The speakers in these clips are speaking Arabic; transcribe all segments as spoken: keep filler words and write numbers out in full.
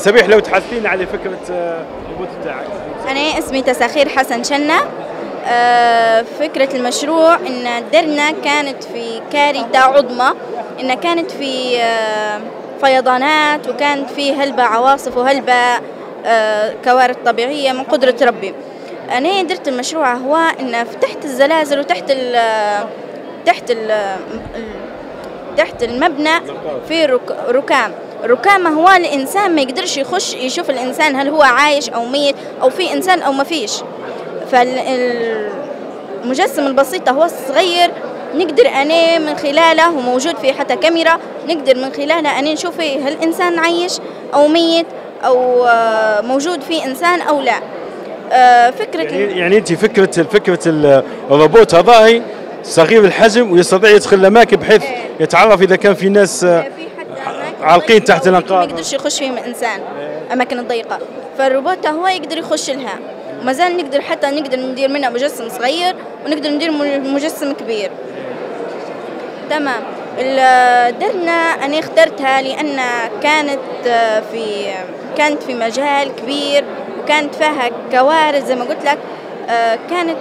سميح لو تحدثينا على فكره الروبوت بتاعك. انا اسمي تساخير حسن شنة. فكرة المشروع ان درنا كانت في كارثة عظمى، ان كانت في فيضانات وكانت في هلبة عواصف وهلبة كوارث طبيعية من قدرة ربي. انا درت المشروع هو ان تحت الزلازل وتحت ال تحت ال تحت المبنى في ركام. الركام هو الانسان ما يقدرش يخش يشوف الانسان هل هو عايش او ميت او في انسان او ما فيش. فالمجسم البسيط هو الصغير نقدر أنا من خلاله وموجود في حتى كاميرا نقدر من خلاله أنا نشوف هل الإنسان عايش أو ميت أو موجود فيه إنسان أو لا. فكرة يعني, يعني أنت فكرة فكرة الروبوت هذا صغير الحجم ويستطيع يدخل الأماكن بحيث يتعرف إذا كان في ناس عالقين تحت الأنقاض ما يقدرش يخش فيهم إنسان أماكن الضيقة، فالروبوت هو يقدر يخش لها. وما زال نقدر حتى نقدر ندير منها مجسم صغير ونقدر ندير مجسم كبير. تمام. درنا أنا اخترتها لأن كانت في كانت في مجال كبير وكانت فيها كوارث زي ما قلت لك. كانت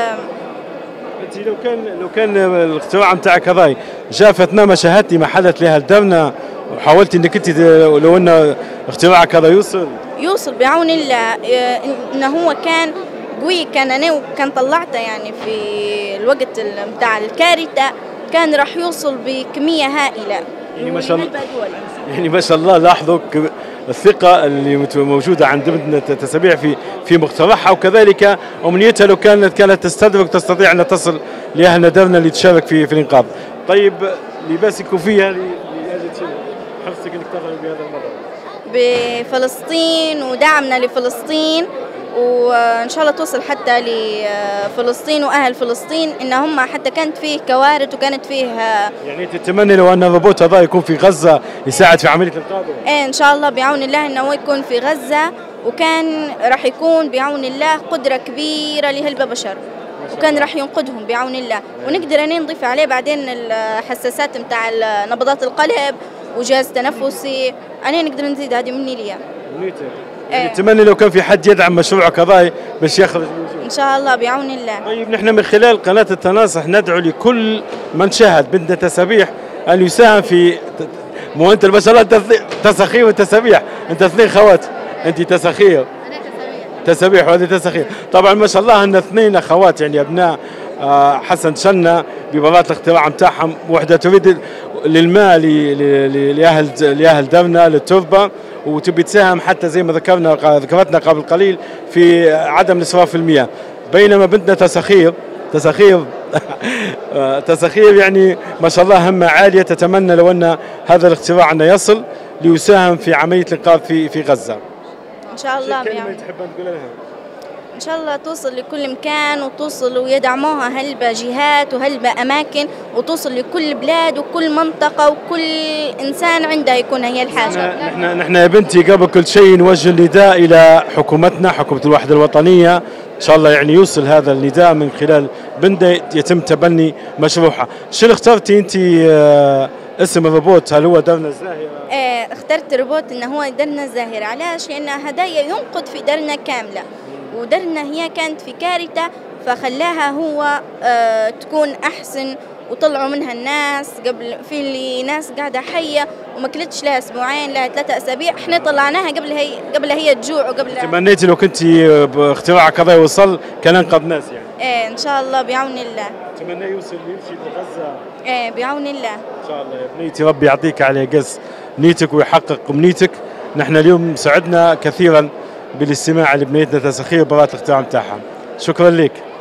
انت لو كان لو كان الاختراع نتاعك هذا جاء في اثناء ما شاهدتي ما حدث لها لدرنا وحاولتي انك انت لو ان اختراعك هذا يوصل يوصل بعون الله، انه هو كان قوي. كان انا وكان طلعته يعني في الوقت بتاع الكارثه كان راح يوصل بكميه هائله يعني ما شاء الله. يعني ما شاء الله لاحظوا الثقه اللي موجوده عند ابنة تسابيح في في مخترعها، وكذلك امنيتها لو كانت كانت تستدرك تستطيع ان تصل لاهل درنا اللي تشارك في في الانقاذ. طيب لباس الكوفيه لاجل حرصك انك تظهري بهذا الموضوع بفلسطين ودعمنا لفلسطين، وان شاء الله توصل حتى لفلسطين واهل فلسطين ان هم حتى كانت فيه كوارث وكانت فيه. يعني تتمنى لو ان الروبوت هذا يكون في غزه يساعد في عمليه الانقاذ؟ ايه ان شاء الله بعون الله انه هو يكون في غزه، وكان راح يكون بعون الله قدره كبيره لهلبة بشر وكان راح ينقذهم بعون الله. ونقدر ان نضيف عليه بعدين الحساسات نتاع نبضات القلب وجهاز تنفسي. انا نقدر نزيد هذه مني ليا. منيتك. يعني اتمنى لو كان في حد يدعم مشروعك هذا باش يخرج ان شاء الله بعون الله. طيب نحن من خلال قناه التناصح ندعو لكل من شاهد بنت تسابيح ان يساهم في مو انت ما شاء الله تساخير وتسابيح، انت اثنين خوات، انت تساخير انا تسابيح تسابيح وهذه تساخير. طبعا ما شاء الله ان اثنين اخوات يعني ابناء حسن شنة ببراءة الاختراع نتاعهم، وحده تريد للماء لاهل لاهل درنا للتربه، وتبي تساهم حتى زي ما ذكرنا ذكرتنا قبل قليل في عدم الاسراف في المياه. بينما بنتنا تساخير تساخير تساخير يعني ما شاء الله همة عاليه، تتمنى لو ان هذا الاختراع انه يصل ليساهم في عمليه الانقاذ في في غزه. ان شاء الله. كلمه تحب ان تقولها لها؟ ان شاء الله توصل لكل مكان وتوصل ويدعموها هلبة جهات وهلبة اماكن وتوصل لكل بلاد وكل منطقه وكل انسان عنده يكون هي الحاجه. نحن نحن يا بنتي قبل كل شيء نوجه النداء الى حكومتنا حكومه الوحده الوطنيه، ان شاء الله يعني يوصل هذا النداء من خلال بنده يتم تبني مشروعها. شنو اخترتي انت اسم الروبوت؟ هل هو درنا الزاهره؟ ايه اخترت روبوت انه هو درنا الزاهره. علاش؟ لان هدايا ينقذ في درنا كامله، ودرنا هي كانت في كارثة فخلاها هو آه تكون أحسن، وطلعوا منها الناس قبل في اللي ناس قاعدة حية وما كلتش لها أسبوعين لها ثلاثة أسابيع، إحنا طلعناها قبل هي قبل هي تجوع وقبل. تمنيتي لو كنت باختراع كذا يوصل كان أنقذ ناس يعني؟ إيه إن شاء الله بعون الله. تمنى يوصل يمشي لغزة؟ إيه بعون الله. إن شاء الله يا بنيتي، ربي يعطيك على قص نيتك ويحقق أمنيتك. نحن اليوم سعدنا كثيرا بالاستماع لبنيتنا تساخير براءة الاختراع نتاعها. شكرا لك.